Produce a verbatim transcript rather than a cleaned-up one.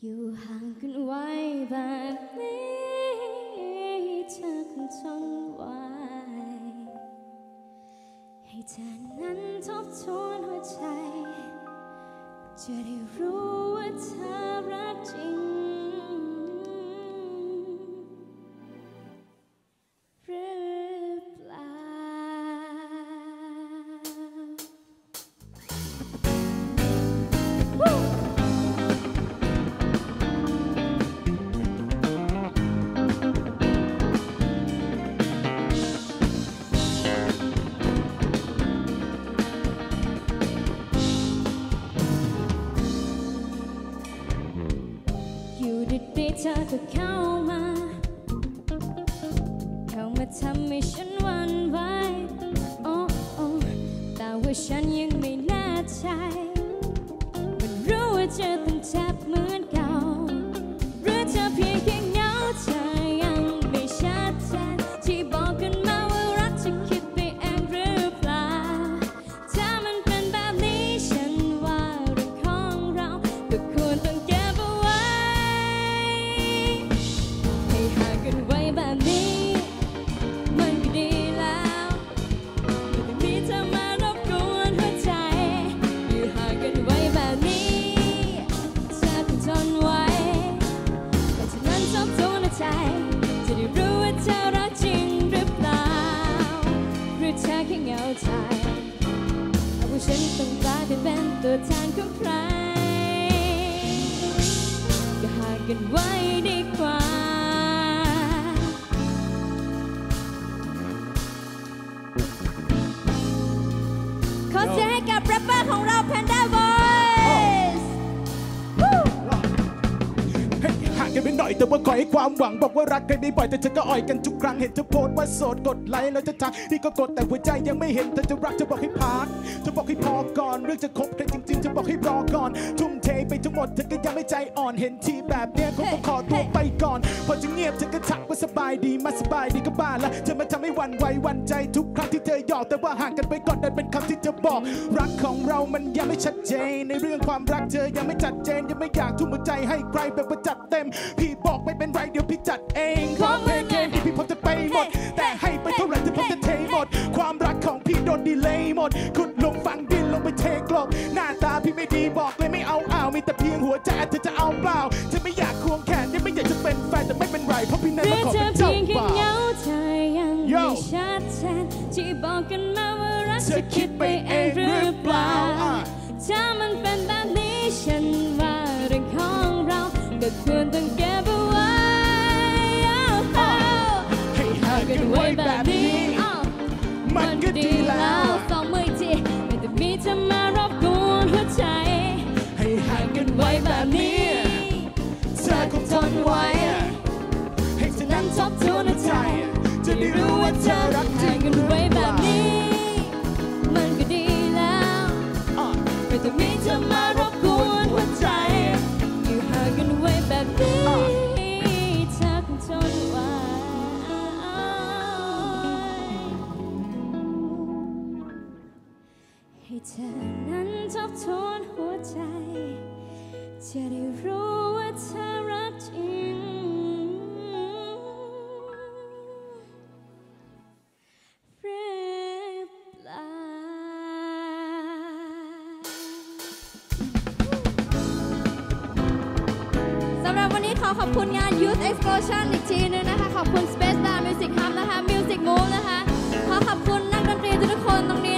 อยู่ห่างกันไว้แบบนี้เธอคงทนไหวให้เธอนั้นทบทวนหัวใจจะได้รู้ว่าเธอรักจริงหรือเปล่าเธอก็เข้ามาเข้ามาทำให้ฉันหวั่นไหวโอ้โอ้แต่ว่าฉันยังไม่แน่ใจมันรู้ว่าเธอต้องเจ็บเหมือนเก่าหรือเธอเพียงแค่เหงาเธอยังไม่ชัดเจนที่บอกกันมาว่ารักจะคิดไปเองหรือเปล่าถ้ามันเป็นแบบนี้ฉันว่าเรื่องของเราก็ควรต้องกันไว้แบบนี้มันก็ดีแล้วไม่มีเธอมารบกวนหัวใจอยู่ห่างกันไว้แบบนี้เธอคงทนไหวเพราะฉะนั้นทบทวนใจจะได้รู้ว่าเธอรักจริงหรือเปล่าหรือเธอแค่เหงาใจเอาว่าฉันต้องกลายเป็นตัวแทนของใครก็ห่างกันไว้ดีกว่าขอเสียงให้กับแรปเปอร์ของเรา Pandaboyz ห่างกันไปหน่อยแต่ว่าขอให้ความหวังบอกว่ารักกันได้บ่อยแต่เธอก็อ่อยกันทุกครั้งเห็นเธอโพสต์ว่าโสดกดไลค์แล้วจะทักนี่ก็กดแต่หัวใจยังไม่เห็นเธอจะรักจะบอกให้พักจะบอกให้พอก่อนเรื่องจะคบกันจริงๆจะบอกให้รอก่อนทุ่มเทไปทั้งหมดเธอก็ยังไม่ใจอ่อนเห็นทีแบบเนี้ยคงต้องขอตัวไปก่อนพอจะเงียบเธอก็ทักว่าสบายดีมาสบายดีก็บ้าละเธอมาทำให้หวั่นไหวหวั่นใจทุกครั้งที่เธอหยอกแต่ว่าห่างกันไปก่อนนั่นเป็นคำที่เธอบอกรักของเรามันยังไม่ชัดเจนในเรื่องความรักเธอยังไม่ชัดเจนยังไม่อยากทุ่มหัวใจให้ใครแบบว่าจัดเต็มพี่บอกไม่เป็นไรเดี๋ยวพี่จัดเองความเพลงที่พี่พร้อมจะไปหมดแต่ให้ไปเท่าไหร่เธอพร้อมจะเทหมดความรักของพี่โดนดีเลย์หมดขุดลงฝังดินลงไปเทกลบหน้าตาพี่ไม่ดีบอกเลยไม่เอาอ้าวมีแต่เพียงหัวใจเธอจะเอาเปล่าเธอไม่อยากควงแขนยังไม่อยากจะเป็นแฟนแต่ไม่เป็นไรเพราะพี่นั้นมาขอเป็นเจ้าบ่าวเธอยังไม่ชัดเจนที่บอกกันมาว่ารักจะคิดไปเองหรือเปล่าถ้ามันเป็นแบบนี้ฉันว่าเรื่องของเราก็ควรต้องเก็บเอาไว้ให้ห่างกันไว้แบบนี้มันก็ดีแล้วสองมือทีไม่ต้องมีเธอมารบกวนหัวใจให้ห่างกันไว้แบบนี้เธอคงทนไหวให้เธอนั้นทบทวนใจจะได้รู้ว่าเธอรักจริงกันไว้แบบนี้มันก็ดีแล้วไม่ต้องมีเธอมารบกวนหัวใจอยู่ห่างกันไว้แบบนี้เธอคงทนไหวให้เธอนั้นทบทวนหัวใจจะได้รู้ว่าเธอรักจริงหรือเปล่าสำหรับวันนี้ขอขอบคุณงาน Youth Explosion อีกทีนึงนะคะขอบคุณ Spacebar Music Hub นะคะ Music Move นะคะขอขอบคุณนักดนตรีทุกคนตรงนี้